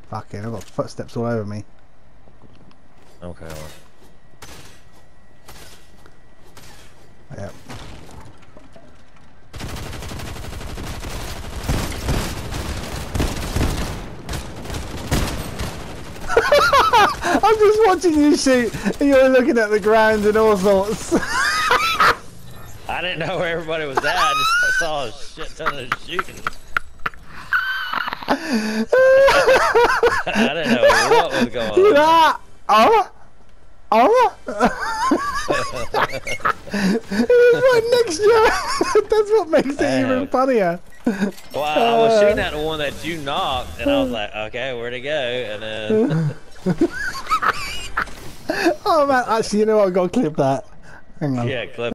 Fucking, I've got footsteps all over me. Okay. Yep. I'm just watching you shoot, and you're looking at the ground and all sorts. I didn't know where everybody was at. I just saw a shit ton of shooting. I didn't know what was going on. Yeah. It's right next to you. That's what makes it even funnier. Well, I was shooting at the one that you knocked, and I was like, okay, where'd it go? And then... Oh man, actually, you know what? I've got to clip that. Hang on. Yeah, clip